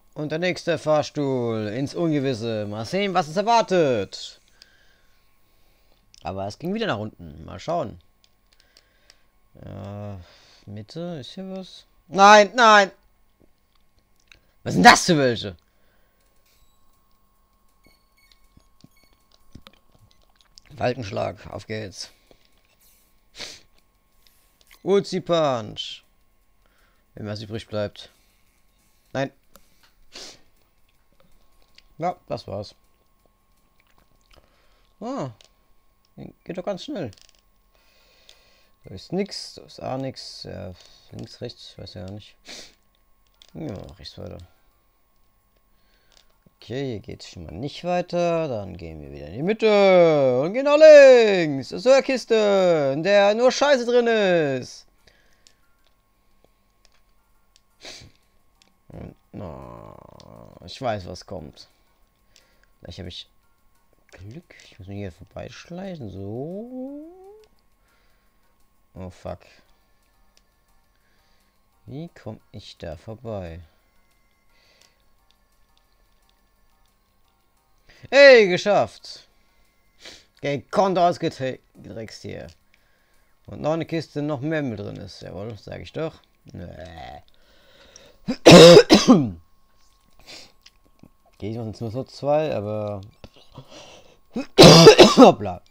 Und der nächste Fahrstuhl ins Ungewisse. Mal sehen, was es erwartet. Aber es ging wieder nach unten. Mal schauen. Ja, Mitte, ist hier was? Nein, nein! Was sind das für welche? Falkenschlag, auf geht's. Uzi Punch. Wenn was übrig bleibt. Nein. Ja, das war's. Ah, geht doch ganz schnell. Da ist nix, da ist auch nix. Ja, links, rechts, ich weiß ja nicht. Ja, rechts weiter. Okay, hier geht's schon mal nicht weiter. Dann gehen wir wieder in die Mitte und gehen nach links. Das ist so eine Kiste, in der nur Scheiße drin ist. Und, na, ich weiß, was kommt. Vielleicht habe ich Glück. Ich muss mich hier vorbeischleichen. So. Oh, fuck. Wie komme ich da vorbei? Hey, geschafft! Gekonnt ausgetrickst hier. Und noch eine Kiste, noch mehr mit drin ist. Jawohl, sage ich doch. Nee. Okay, ich mache jetzt nur so zwei, aber... Hoppla.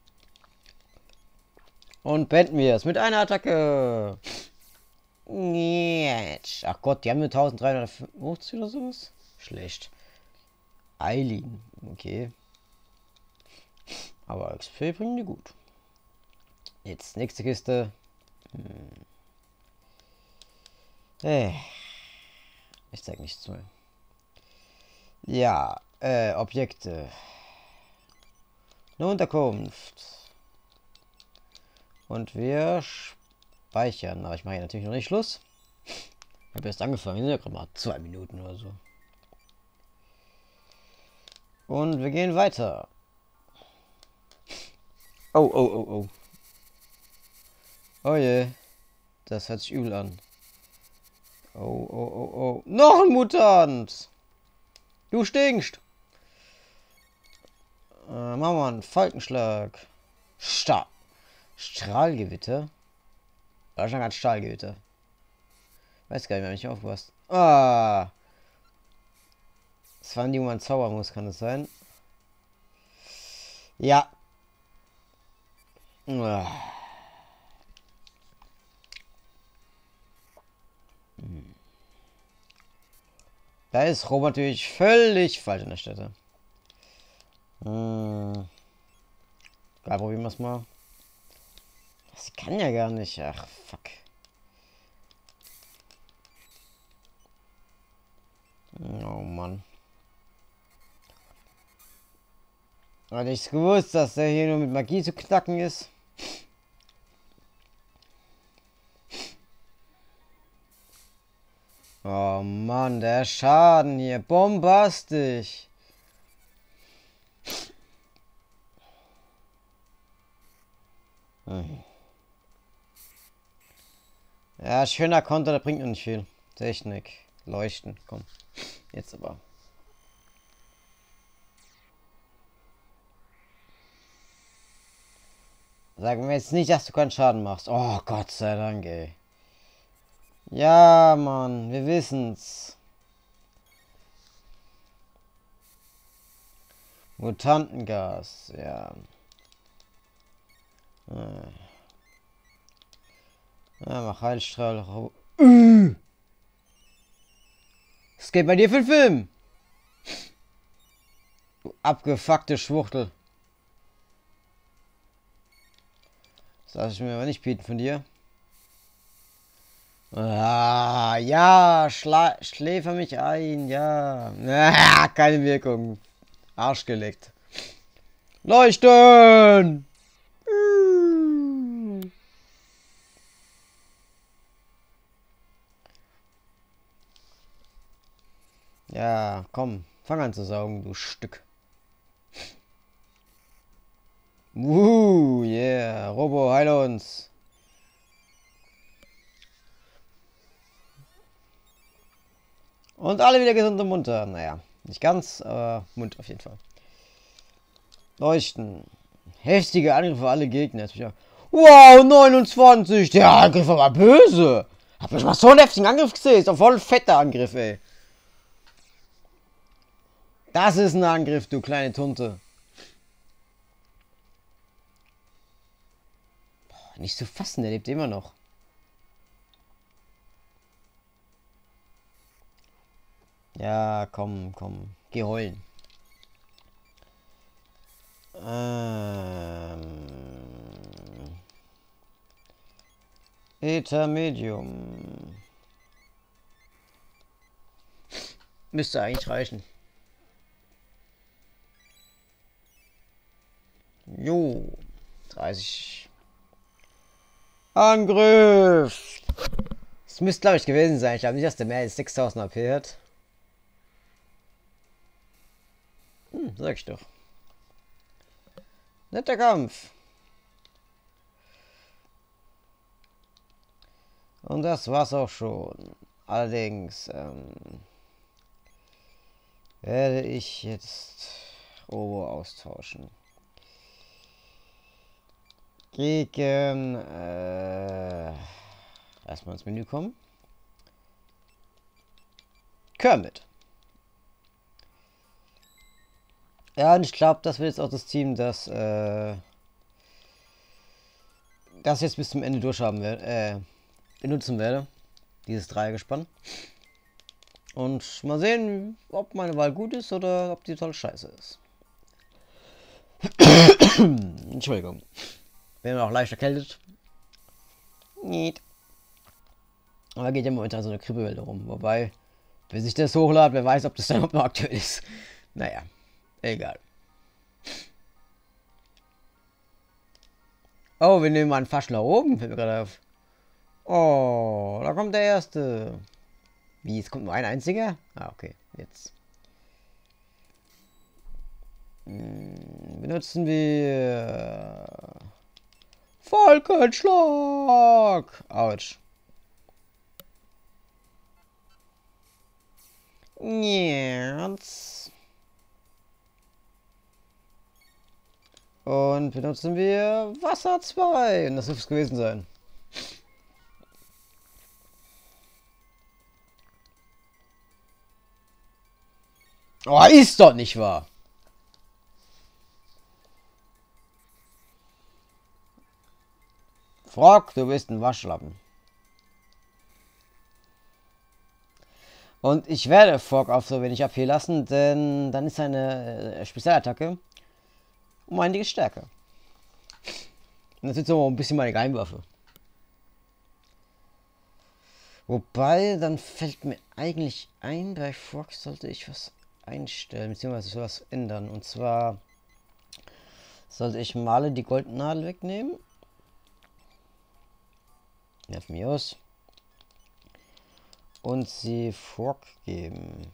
Und beenden wir es mit einer Attacke. Ach Gott, die haben nur 1350 oder sowas? Schlecht. Eileen, okay. Aber XP bringen die gut. Jetzt nächste Kiste. Ich zeig nichts mehr. Ja, Objekte. Eine Unterkunft. Und wir speichern. Aber ich mache hier natürlich noch nicht Schluss. Ich habe erst angefangen. Wir sind ja gerade mal 2 Minuten oder so. Und wir gehen weiter. Oh, oh, oh, oh. Oh je. Das hört sich übel an. Oh, oh, oh, oh. Noch ein Mutant! Du stinkst! Machen wir einen Falkenschlag. Strahlgewitter? Wahrscheinlich hat Stahlgewitter. Weiß gar nicht mehr, wenn ich aufpasst. Ah! Das waren die, wo man zaubern muss, kann es sein? Ja. Ah. Da ist Robert natürlich völlig falsch an der Stelle. Da probieren wir es mal. Das kann ja gar nicht. Ach, fuck. Oh Mann. Hatte ich gewusst, dass der hier nur mit Magie zu knacken ist. Oh Mann, der Schaden hier. Bombastisch. Ja, schöner Konter, der bringt noch nicht viel. Technik. Leuchten. Komm. Jetzt aber. Sagen wir jetzt nicht, dass du keinen Schaden machst. Oh Gott sei Dank, ey. Ja, Mann, wir wissen's. Mutantengas, ja. Ja, mach Heilstrahl. Was geht bei dir für ein Film? Du abgefuckte Schwuchtel. Das lasse ich mir aber nicht bieten von dir. Ah, ja, schläfer mich ein, ja. Ah, keine Wirkung. Arsch geleckt. Leuchten! Ja, komm, fang an zu saugen, du Stück. Yeah, Robo, heile uns. Und alle wieder gesund und munter. Naja, nicht ganz, aber munter auf jeden Fall. Leuchten. Heftige Angriffe für alle Gegner. Wow, 29. Der Angriff war böse. Hab ich mal so einen heftigen Angriff gesehen. Ist doch voll fetter Angriff, ey. Das ist ein Angriff, du kleine Tunte. Boah, nicht zu fassen, der lebt immer noch. Ja, komm, komm. Geh heulen. Eta Medium. Müsste eigentlich reichen. Jo. 30. Angriff! Das müsste, glaube ich, gewesen sein. Ich glaube nicht, dass der mehr als 6000 AP hat. Sag ich doch. Netter Kampf. Und das war's auch schon. Allerdings werde ich jetzt Robo austauschen. Gegen erstmal ins Menü kommen. Kermit. Ja, und ich glaube, das wird jetzt auch das Team, das jetzt bis zum Ende durchhaben werde, benutzen werde. Dieses Dreiergespann. Und mal sehen, ob meine Wahl gut ist oder ob die total scheiße ist. Entschuldigung. Bin auch leicht erkältet. Nicht. Aber geht ja momentan so eine Grippewelle rum. Wobei, bis ich das hochlade, wer weiß, ob das dann überhaupt noch aktuell ist. Naja, egal. Oh, wir nehmen mal einen Fasch nach oben, fällt mir gerade auf. Oh, da kommt der erste. Wie, es kommt nur ein einziger? Ah, okay, jetzt. Benutzen wir Falkenschlag. Autsch. Jetzt. Und benutzen wir Wasser 2. Und das dürfte es gewesen sein. Oh, ist doch nicht wahr. Frog, du bist ein Waschlappen. Und ich werde Frog auf so wenig AP lassen, denn dann ist seine Spezialattacke um einiges stärker. Und das ist so ein bisschen meine Geheimwaffe. Wobei, dann fällt mir eigentlich ein, bei Frog sollte ich was einstellen, beziehungsweise sowas ändern. Und zwar sollte ich Male die Goldnadel wegnehmen. Ja, von mir aus. Und sie Frog geben.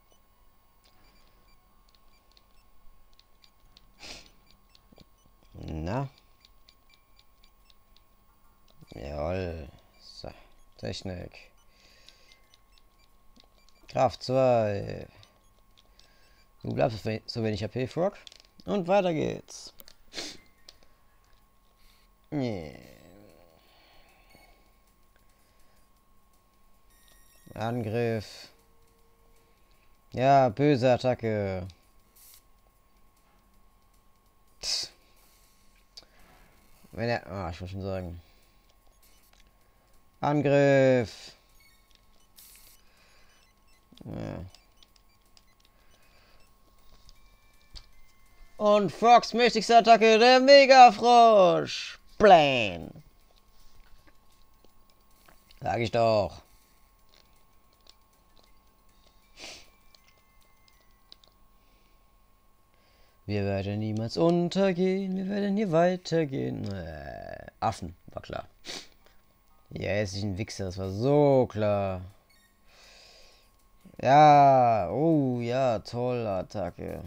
Na? Jawohl. So. Technik. Kraft 2. Du bleibst so wenig AP, Frog. Und weiter geht's. Yeah. Angriff. Ja, böse Attacke. Psst. Wenn er... Ah, ich wollte schon sagen. Angriff. Ja. Und Frogs mächtigste Attacke, der Megafrosch. Plan. Sag ich doch. Wir werden niemals untergehen, wir werden hier weitergehen. Affen, war klar. Ja, jetzt ist ein Wichser, das war so klar. Ja, oh ja, tolle Attacke.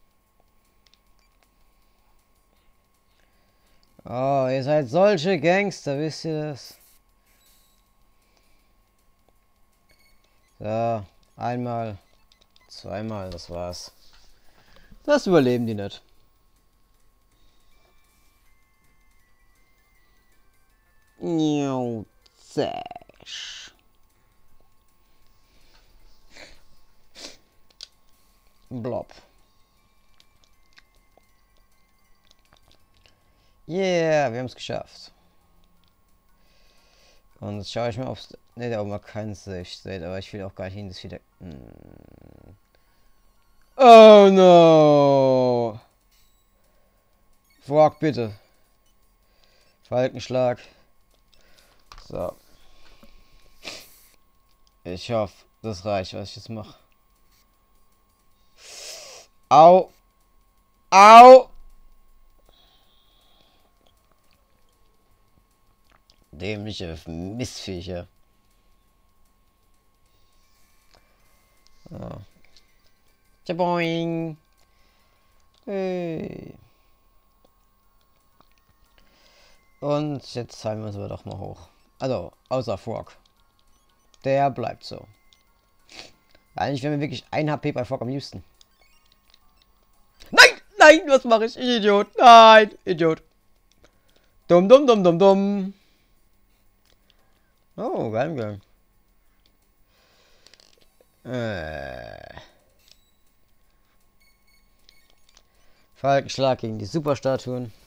Oh, ihr seid solche Gangster, wisst ihr das? So, Einmal, zweimal, das war's. Das überleben die nicht. Blob. Yeah, wir haben es geschafft. Und jetzt schaue ich mal, ob es... Ne, da oben man keine Sicht sieht, aber ich will auch gar nicht hin, das wieder... Oh no! Frog, bitte. Falkenschlag. So. Ich hoffe, das reicht, was ich jetzt mache. Au! Au! Dämliche Missviecher. Oh. Tjaboing! Hey. Und jetzt zeigen wir uns aber doch mal hoch. Also, außer Frog. Der bleibt so. Eigentlich wäre mir wirklich ein HP bei Frog am liebsten. Nein! Nein! Was mache ich? Idiot! Nein! Idiot! Dumm, dumm, dumm, dumm, dumm. Oh, geil. Falkenschlag gegen die Superstatuen.